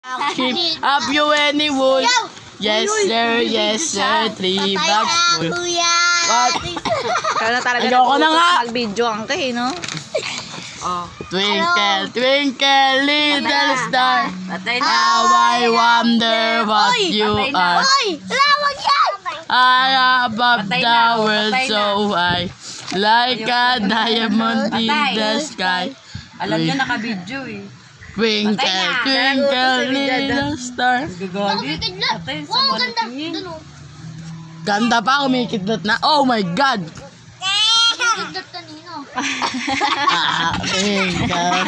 Keep up you anyone. Yes sir, 3 bucks full. What? Kaya na talaga Ayoko na nga. mag-video ang kayo, no? Oh. Twinkle, twinkle, little star. Patay na. How I wonder what you are. Lawag yan! I above Patay the na, world patay so high, like a diamond in Patay. the sky. Alam niya naka-video eh. Twinkle, Patay na. twinkle, little star. Gagalit. Patay sa Wow, balat ganda. niya. Dun, oh. Ganda pa, kumikidlat na. Oh my God! Ganda kanino. Twinkle.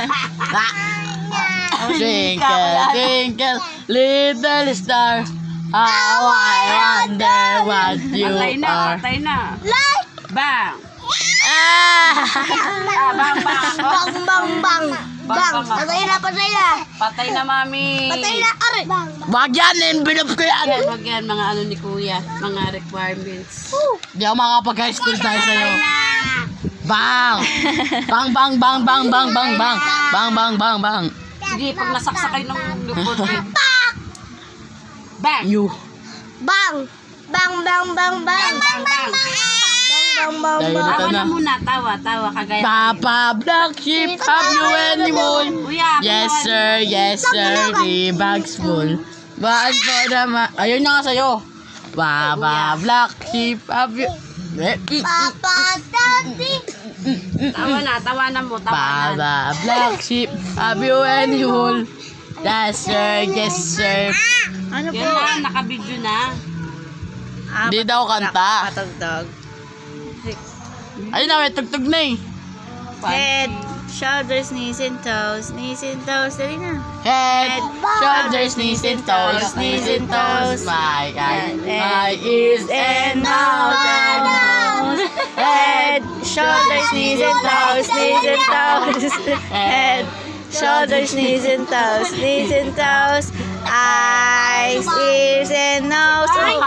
Twinkle, twinkle, little star. How I wonder what you Patay na, are. patay na. Like! Bang! Ah! Bang, bang. Bang, bang, bang. Bang. bang. Patay na, patay na. Patay na, mami. Patay na, are. Bang. Wag yan, envelope ko yan. Yan, wag yan, mga ano ni kuya. Mga requirements. Di ako makakapag-high school tayo sa'yo. Bang! Bang, bang, bang, bang, bang, bang, bang. Bang, bang, bang, bang. Sige, pag nasaksakay ng lupot. Bang! You. Bang. Bang, bang, bang, bang. Bang, bang. Bang, bang, Dahil bang. ito Tawa na. na muna, tawa, kagaya. Papa Black Sheep, have you any more? Kuya, Yes sir, 3 bags full. Baan po naman. Ayun na nga sa'yo. Papa Black Sheep, have you... Papa, daddy. tawa na mo, tawa na. Papa Black Sheep, have you any hole? Yes sir. Ano po? Yan na, naka-video na. Hindi daw kanta. Patagdag. Ayun na, may tugtog na eh. Head, shoulders, knees and toes. Knees and toes. Dali na. Head, shoulders, knees and toes, my eyes, my ears and mouth and nose. Head, shoulders, knees and toes. Knees and toes. Head, shoulders, knees and toes. Knees and toes. Eyes, ears and nose. Ay!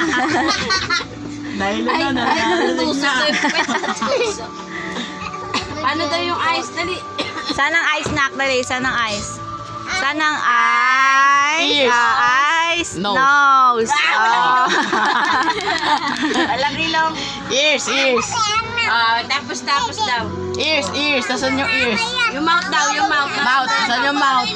Dahil na. Paano daw yung eyes? Dali. Sanang ice, nak. Dali, sanang ice. Sanang eyes. Ears. Eyes. Nose. Nose. Oh. Walang ilong. Ears. Tapos daw. Ears. Nasaan yung ears? Yung mouth daw, yung mouth. Mouth. Nasaan yung mouth?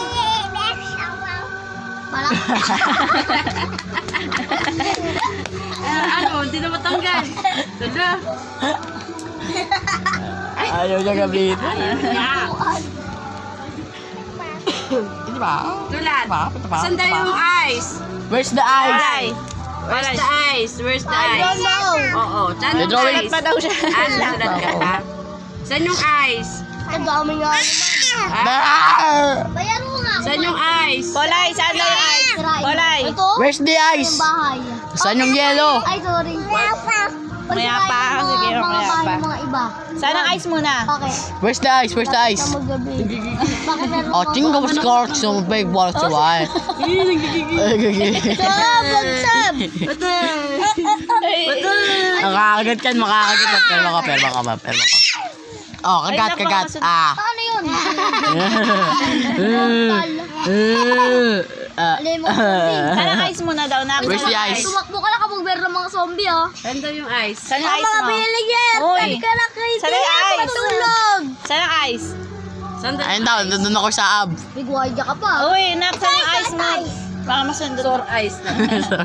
Ano, hindi na matanggal. Tada. Ayaw niya gabit. Yeah. Ito ba? Tulad. Ito ba? Saan daw yung eyes? Where's the eyes? Walay. Where's the eyes? Where's the I don't eyes? know. Oo. Saan May yung drawing eyes? pa daw siya. Sulat ka ha? Saan yung eyes? Ang dami nga. Bayan mo nga. Saan yung eyes? Polay, saan daw yung ice? Polay. Ito? Where's the eyes? Yung bahay. Saan yung yellow? Ay, sorry. Mayapa. Sige, mayapa. Mga iba. Saan ang ice muna? Bakit? Where's the eyes? Where's the eyes? Sa magabi. Bakit meron Oh, tingnan ko score so big wall so wide. Sab! Makakagat kan, makakagat. Perma ka. Oh, kagat. Ah. Paano yun? Alay mo. Saan ang ice muna daw na? Where's the eyes? Tumakbo ka na kapag meron ng mga zombie, ah. Saan daw yung eyes? Saan ang ice Mga mo? villager! Uy. Saan ka na kayo? Saan yung eyes? Matulog! Saan ang ice? Saan daw Ayun daw, nandun ako sa ab. Big wide ka pa. Uy, nak, saan ang ice mo? Baka masundot. sore eyes na?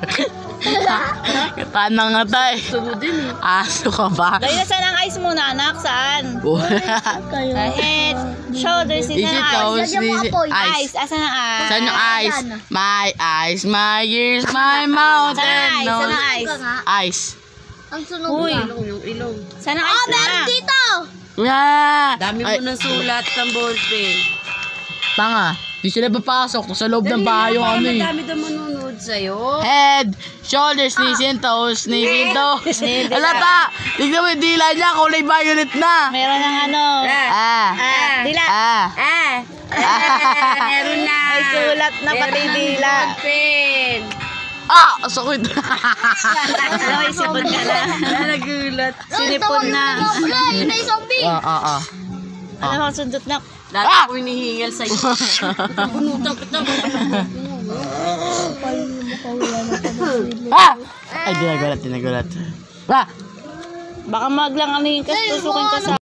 Tanang nga tayo. Sunodin eh. Aso ka ba? Dahil na saan ang ice muna, anak? Saan? Kayo. Head, shoulders, Easy saan ang toes, ice? easy Ice, eyes. asan ang ice? Saan yung eyes? My eyes, my ears, my mouth Saan ang and ice? Saan nose. ang ice? Eyes. Ang sunog Uy. na. Yung ilong. Saan ang Oh, ice meron na? dito! Yeah! Dami mo Ay, ng sulat ng ballpen. tanga. Di sila papasok. Sa loob ng bahay yung ano eh. Madami daw manonood sa'yo. Head, shoulders, knees and toes, Alata! Tignan mo yung dila niya, kulay violet na. Meron ng ano. Dila. Meron na. May sulat na pati dila. Pen. Sakit. Ano, may sipon ka na. Nagulat. Sinipon na. Yun na yung zombie. Ah. Ano ang sundot na? Lahat ako hinihingal sa'yo. Bunutan kita. Ay, dinagulat. Ah! Baka maglang anihin ka, tusukin ka sa